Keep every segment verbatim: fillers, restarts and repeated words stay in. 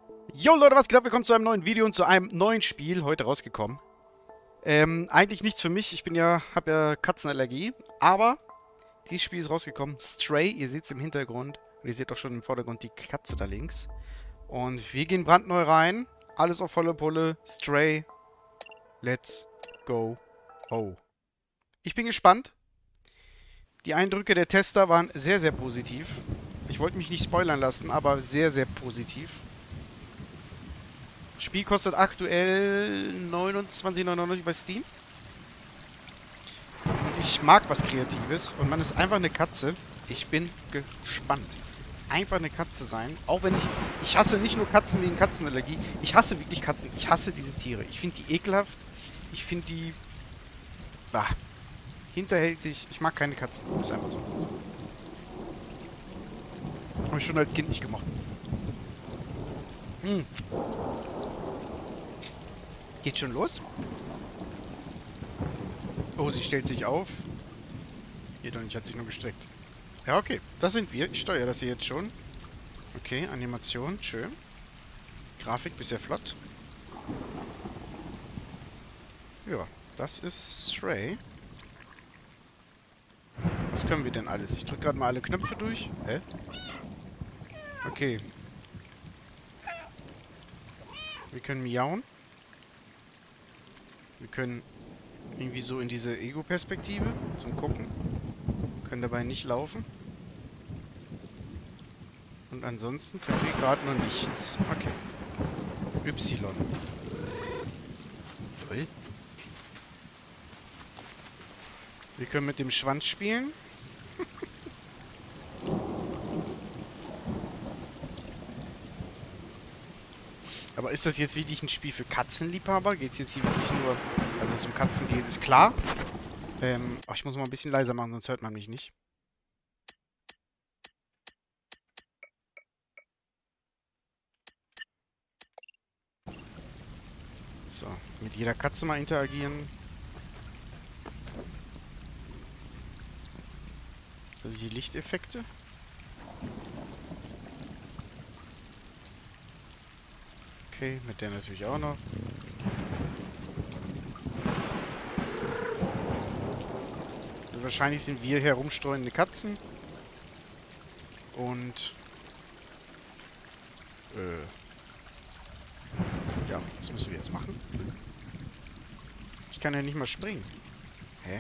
Jo Leute, was geht ab? Willkommen zu einem neuen Video und zu einem neuen Spiel, heute rausgekommen. Ähm, eigentlich nichts für mich, ich bin ja, habe ja Katzenallergie, aber dieses Spiel ist rausgekommen. Stray, ihr seht es im Hintergrund und ihr seht auch schon im Vordergrund die Katze da links. Und wir gehen brandneu rein, alles auf volle Pulle, Stray, let's go, ho. Ich bin gespannt. Die Eindrücke der Tester waren sehr, sehr positiv. Ich wollte mich nicht spoilern lassen, aber sehr, sehr positiv. Spiel kostet aktuell neunundzwanzig neunundneunzig bei Steam. Und ich mag was Kreatives. Und man ist einfach eine Katze. Ich bin gespannt. Einfach eine Katze sein. Auch wenn ich... Ich hasse nicht nur Katzen wegen Katzenallergie. Ich hasse wirklich Katzen. Ich hasse diese Tiere. Ich finde die ekelhaft. Ich finde die... Bah. Hinterhältig. Ich mag keine Katzen. Ist einfach so. Habe ich schon als Kind nicht gemacht. Hm. Geht schon los? Oh, sie stellt sich auf. Geht doch nicht, hat sich nur gestreckt. Ja, okay. Das sind wir. Ich steuere das hier jetzt schon. Okay, Animation. Schön. Grafik bisher flott. Ja, das ist Stray. Was können wir denn alles? Ich drücke gerade mal alle Knöpfe durch. Hä? Okay. Wir können miauen. Wir können irgendwie so in diese Ego-Perspektive zum Gucken. Können dabei nicht laufen. Und ansonsten können wir gerade nur nichts. Okay. Y. Toll. Wir können mit dem Schwanz spielen. Aber ist das jetzt wirklich ein Spiel für Katzenliebhaber? Geht es jetzt hier wirklich nur... Also es um Katzen geht, ist klar. Ähm, ach, ich muss mal ein bisschen leiser machen, sonst hört man mich nicht. So, mit jeder Katze mal interagieren. Also die Lichteffekte. Okay, mit der natürlich auch noch. Und wahrscheinlich sind wir herumstreunende Katzen. Und... Äh... Ja, was müssen wir jetzt machen? Ich kann ja nicht mal springen. Hä?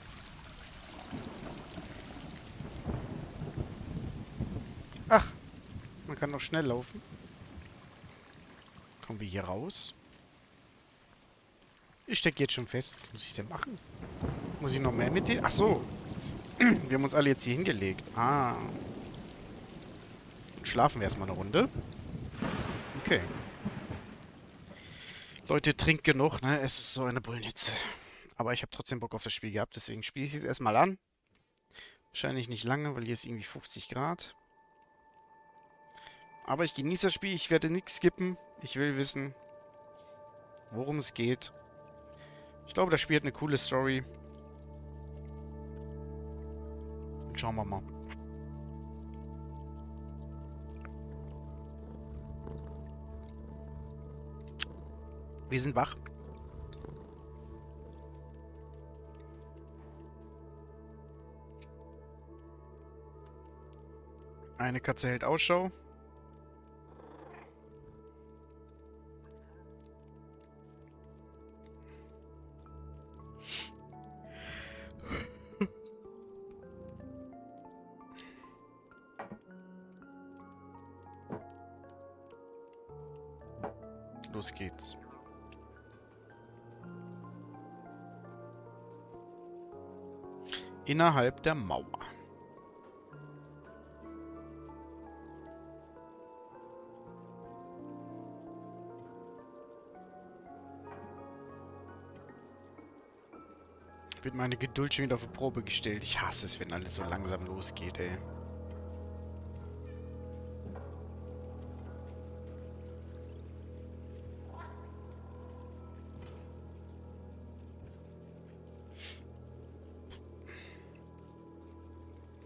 Ach, man kann noch schnell laufen. Kommen wir hier raus? Ich stecke jetzt schon fest. Was muss ich denn machen? Muss ich noch mehr mit dir? Ach so. Wir haben uns alle jetzt hier hingelegt. Ah. Dann schlafen wir erstmal eine Runde. Okay. Leute, trinkt genug, ne? Es ist so eine Bullenhitze. Aber ich habe trotzdem Bock auf das Spiel gehabt, deswegen spiele ich es jetzt erstmal an. Wahrscheinlich nicht lange, weil hier ist irgendwie fünfzig Grad. Aber ich genieße das Spiel. Ich werde nichts skippen. Ich will wissen, worum es geht. Ich glaube, das Spiel hat eine coole Story. Und schauen wir mal. Wir sind wach. Eine Katze hält Ausschau. Los geht's. Innerhalb der Mauer. Wird meine Geduld schon wieder auf die Probe gestellt. Ich hasse es, wenn alles so langsam losgeht, ey.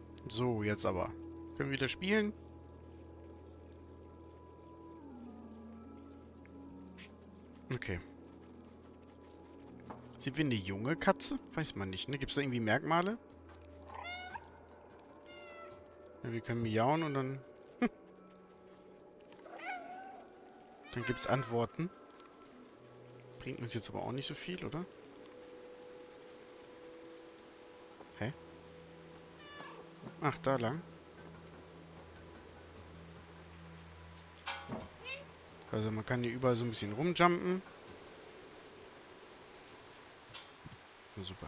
So, jetzt aber. Können wir wieder spielen? Okay. Sind wir eine junge Katze? Weiß man nicht, ne? Gibt es da irgendwie Merkmale? Ja, wir können miauen und dann... dann gibt es Antworten. Bringt uns jetzt aber auch nicht so viel, oder? Hä? Ach, da lang. Also man kann hier überall so ein bisschen rumjumpen. Ja, super.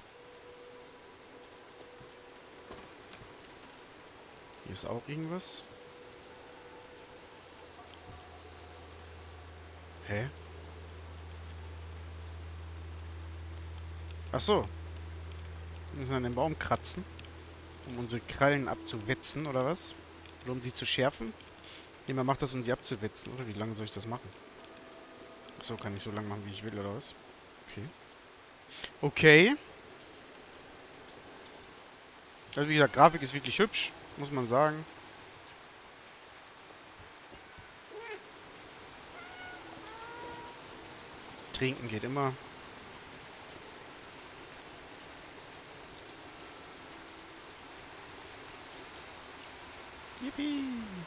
Hier ist auch irgendwas. Hä? Ach so. Wir müssen an den Baum kratzen, um unsere Krallen abzuwetzen, oder was? Oder um sie zu schärfen? Nee, man macht das, um sie abzuwetzen, oder? Wie lange soll ich das machen? Ach so, kann ich so lange machen, wie ich will, oder was? Okay. Okay. Also wie gesagt, Grafik ist wirklich hübsch, muss man sagen. Trinken geht immer. Yippie.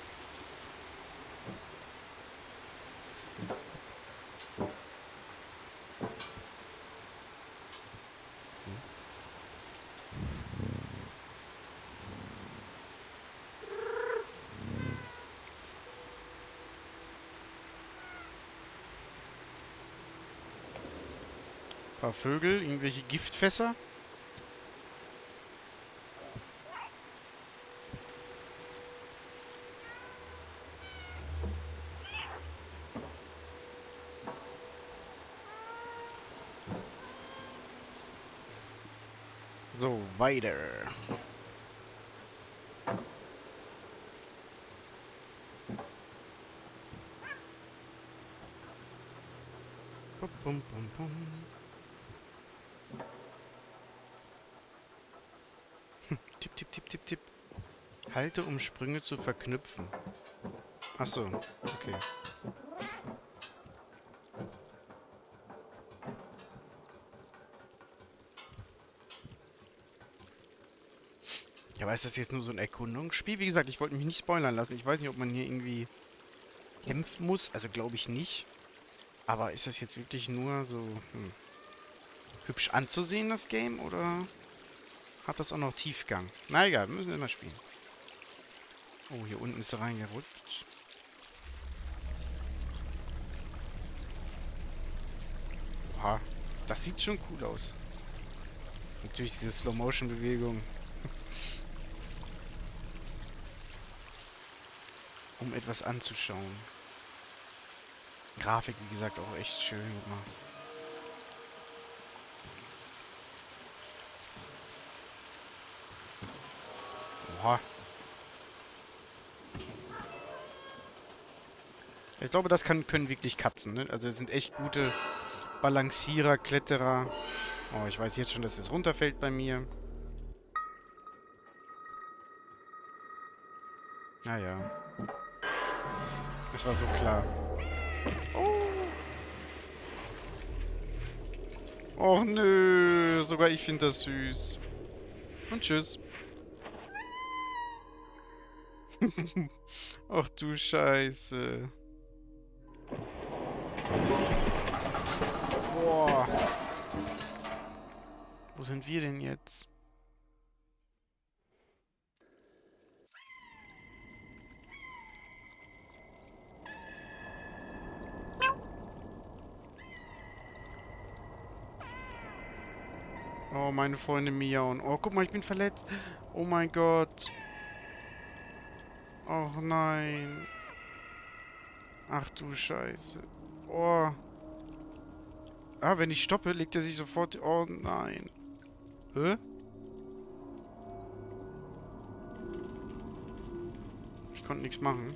Ein paar Vögel, irgendwelche Giftfässer. So, weiter. Bum, bum, bum, bum. Tipp, tipp, tipp, tipp, tipp. Halte, um Sprünge zu verknüpfen. Ach so, okay. Ja, aber ist das jetzt nur so ein Erkundungsspiel? Wie gesagt, ich wollte mich nicht spoilern lassen. Ich weiß nicht, ob man hier irgendwie kämpfen muss. Also glaube ich nicht. Aber ist das jetzt wirklich nur so hm, hübsch anzusehen, das Game? Oder hat das auch noch Tiefgang? Na egal, wir müssen immer spielen. Oh, hier unten ist er reingerutscht. Oha, das sieht schon cool aus. Natürlich diese Slow-Motion-Bewegung. Um etwas anzuschauen. Grafik, wie gesagt, auch echt schön gemacht. Oha. Ich glaube, das kann, können wirklich Katzen, ne? Also es sind echt gute Balancierer, Kletterer. Oh, ich weiß jetzt schon, dass es runterfällt bei mir. Naja. Es war so klar. Oh. Och nö, sogar ich finde das süß. Und tschüss. Ach du Scheiße. Boah. Wo sind wir denn jetzt? Oh, meine Freunde miauen. Oh, guck mal, ich bin verletzt. Oh mein Gott. Och nein. Ach du Scheiße. Oh. Ah, wenn ich stoppe, legt er sich sofort... Oh nein. Hä? Ich konnte nichts machen.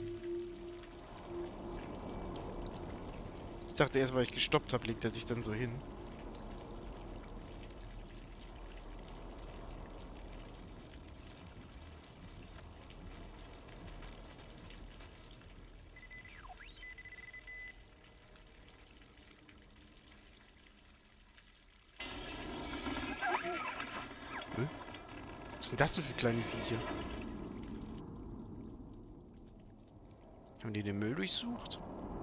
Ich dachte erst, weil ich gestoppt habe, legt er sich dann so hin. sind das denn für kleine Viecher? Haben die den Müll durchsucht?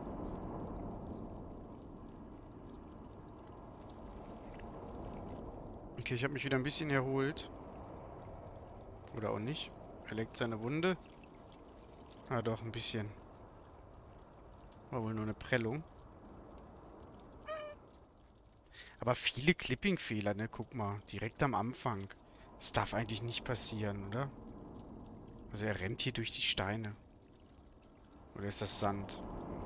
Okay, ich habe mich wieder ein bisschen erholt. Oder auch nicht. Er leckt seine Wunde. Ah, doch, ein bisschen. War wohl nur eine Prellung. Aber viele Clipping-Fehler, ne? Guck mal, direkt am Anfang. Das darf eigentlich nicht passieren, oder? Also er rennt hier durch die Steine. Oder ist das Sand?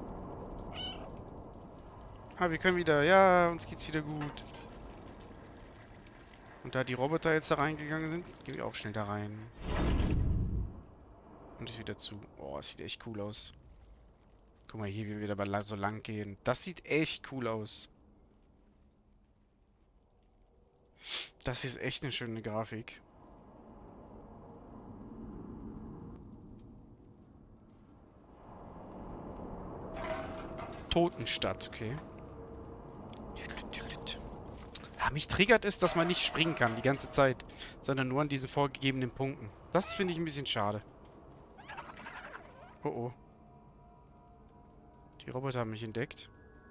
Ah, wir können wieder... Ja, uns geht's wieder gut. Und da die Roboter jetzt da reingegangen sind, gehen wir auch schnell da rein. Und ist wieder zu. Oh, das sieht echt cool aus. Guck mal hier, wie wir wieder so lang gehen. Das sieht echt cool aus. Das ist echt eine schöne Grafik. Totenstadt, okay. Ja, mich triggert es, dass man nicht springen kann die ganze Zeit, sondern nur an diesen vorgegebenen Punkten. Das finde ich ein bisschen schade. Oh oh. Die Roboter haben mich entdeckt.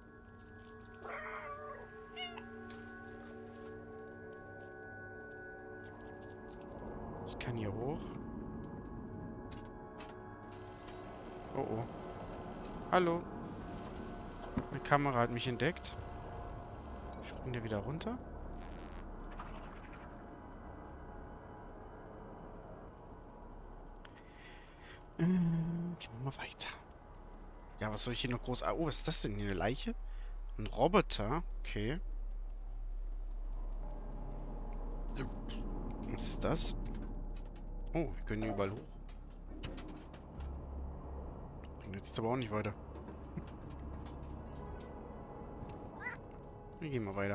Ich kann hier hoch. Oh oh. Hallo. Eine Kamera hat mich entdeckt. Springen wir wieder runter. Äh, gehen wir mal weiter. Ja, was soll ich hier noch groß... Ah, oh, was ist das denn? Hier eine Leiche? Ein Roboter? Okay. Was ist das? Oh, wir können hier überall hoch. Bringt jetzt aber auch nicht weiter. Wir gehen mal weiter.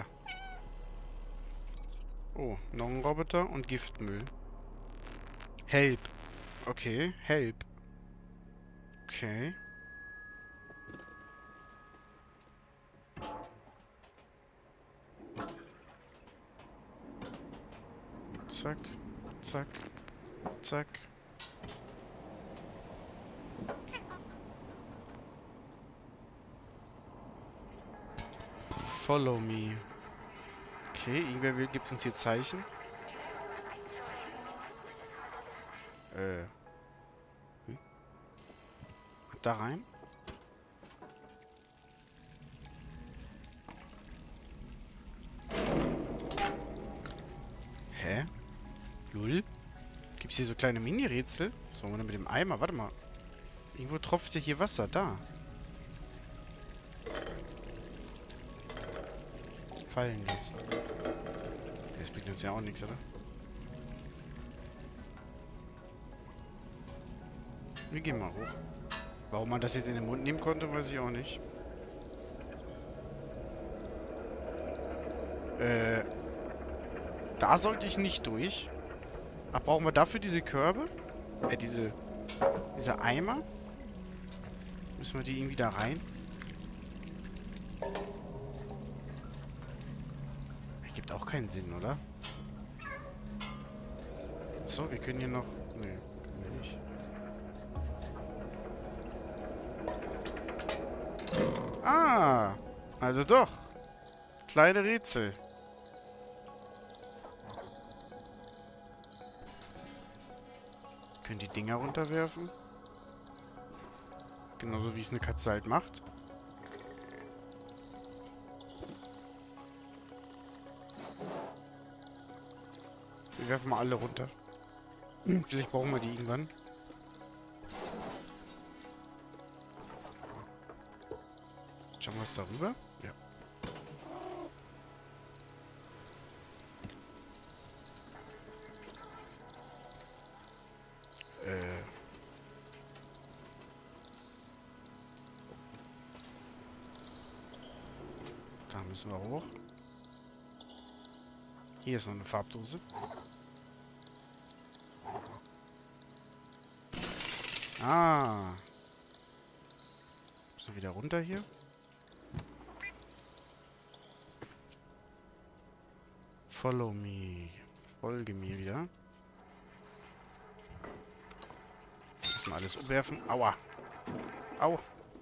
Oh, noch ein Roboter und Giftmüll. Help. Okay, help. Okay. Zack, zack, zack. Follow me. Okay, irgendwer will, gibt uns hier Zeichen. Äh. Hm? Da rein. Hä? Lull? Gibt's hier so kleine Mini-Rätsel? Was wollen wir denn mit dem Eimer? Warte mal. Irgendwo tropft ja hier Wasser. Da. Fallen lassen. Das bringt uns ja auch nichts, oder? Wir gehen mal hoch. Warum man das jetzt in den Mund nehmen konnte, weiß ich auch nicht. Äh. Da sollte ich nicht durch. Ach, brauchen wir dafür diese Körbe? Äh, diese... Diese Eimer? Müssen wir die irgendwie da rein? Ergibt auch keinen Sinn, oder? So, wir können hier noch... Nee, können wir nicht. Ah! Also doch. Kleine Rätsel. Können die Dinger runterwerfen. Genauso wie es eine Katze halt macht. Wir werfen mal alle runter. Vielleicht brauchen wir die irgendwann. Schauen wir es darüber? Ja. Äh. Da müssen wir hoch. Hier ist noch eine Farbdose. Ah. Müssen wir wieder runter hier? Follow me. Folge mir wieder. erstmal alles umwerfen. Aua. Au.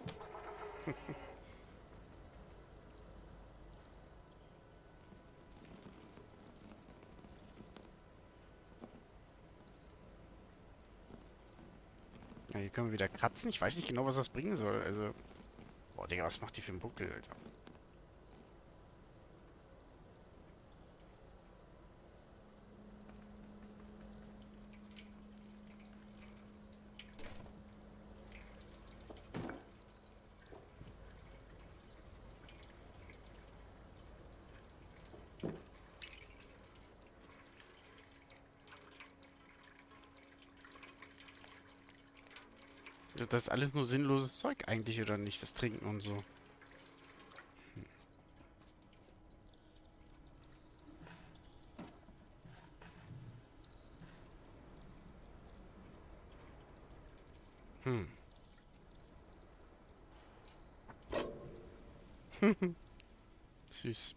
Ja, hier können wir wieder kratzen. Ich weiß nicht genau, was das bringen soll. Also. Boah, Digga, was macht die für einen Buckel, Alter? Das ist alles nur sinnloses Zeug eigentlich, oder nicht? Das Trinken und so. Hm. Süß.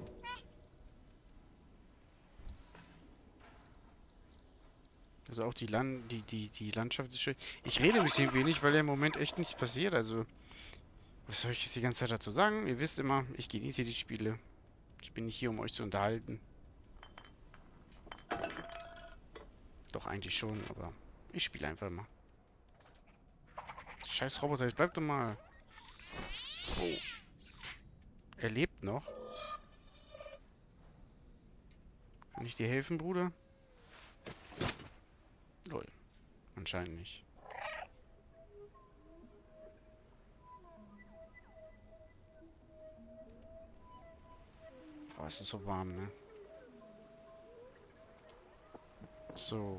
Also auch die, Land die, die, die Landschaft ist schön. Ich rede ein bisschen wenig, weil ja im Moment echt nichts passiert. Also, was soll ich jetzt die ganze Zeit dazu sagen? Ihr wisst immer, ich genieße die Spiele. Ich bin nicht hier, um euch zu unterhalten. Doch, eigentlich schon, aber ich spiele einfach mal. Scheiß Roboter, jetzt bleib doch mal. Oh. Er lebt noch. Kann ich dir helfen, Bruder? Lol. Anscheinend nicht. Boah, es ist so warm, ne? So.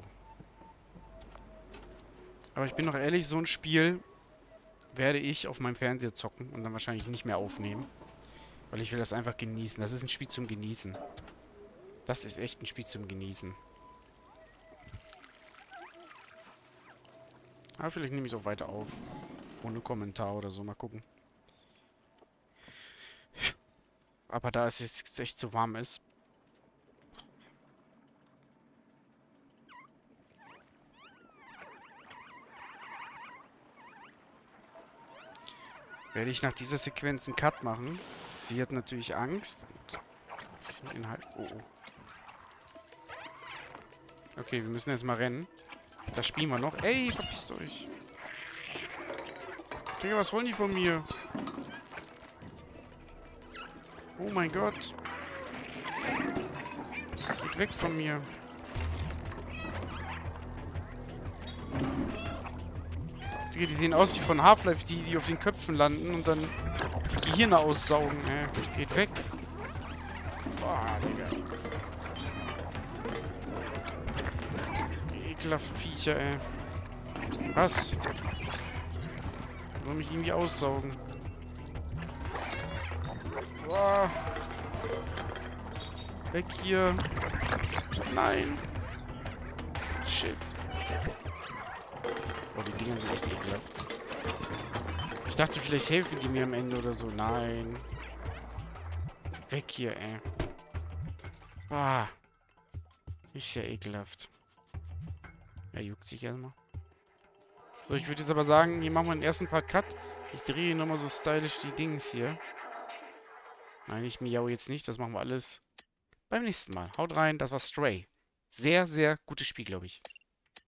Aber ich bin noch ehrlich, so ein Spiel werde ich auf meinem Fernseher zocken und dann wahrscheinlich nicht mehr aufnehmen. Weil ich will das einfach genießen. Das ist ein Spiel zum Genießen. Das ist echt ein Spiel zum Genießen. Aber vielleicht nehme ich es auch weiter auf. Ohne Kommentar oder so. Mal gucken. Aber da es jetzt echt zu warm ist. Werde ich nach dieser Sequenz einen Cut machen. Sie hat natürlich Angst. Und ein bisschen Inhalt. Oh, oh. Okay, wir müssen erstmal rennen. Das spielen wir noch. Ey, verpisst euch. Digga, was wollen die von mir? Oh mein Gott. Geht weg von mir. Digga, die sehen aus wie von Half-Life, die, die auf den Köpfen landen und dann die Gehirne aussaugen. Äh, geht weg. Boah, Digga. Ekelhafte Viecher, ey. Was? Wollen mich irgendwie aussaugen. Boah. Weg hier. Nein. Shit. Boah, die Dinger sind echt ekelhaft. Ich dachte, vielleicht helfen die mir am Ende oder so. Nein. Weg hier, ey. Ah. Ist ja ekelhaft. Er juckt sich erstmal. So, ich würde jetzt aber sagen, hier machen wir den ersten Part Cut. Ich drehe nochmal so stylisch die Dings hier. Nein, ich miau jetzt nicht. Das machen wir alles beim nächsten Mal. Haut rein, das war Stray. Sehr, sehr gutes Spiel, glaube ich.